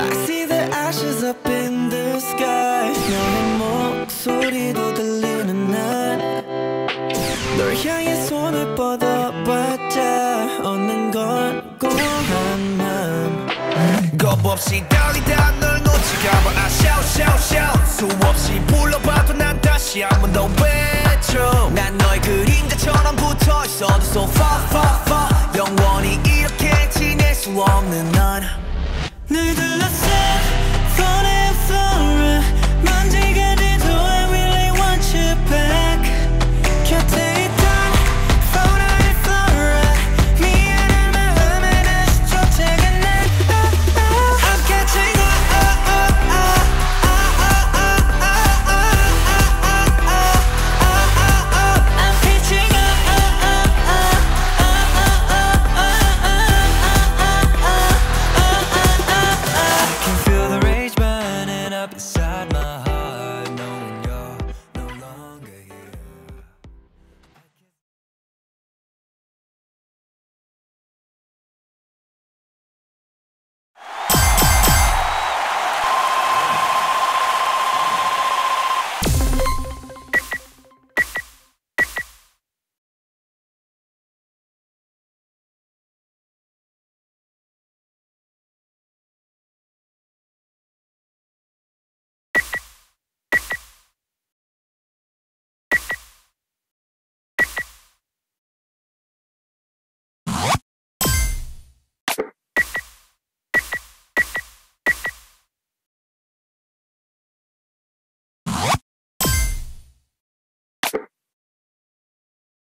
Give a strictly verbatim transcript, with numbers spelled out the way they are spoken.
see the ashes up in the sky. 너의 목소리도 들리는 날 널 향해 손을 뻗어봤자 얻는 건 고한 맘. 겁없이 달리다 널 놓칠까봐 I shout shout shout 수없이 불러봐도 난 다시 한 번 더 외쳐 난 너의 그림자처럼 붙어있어도 so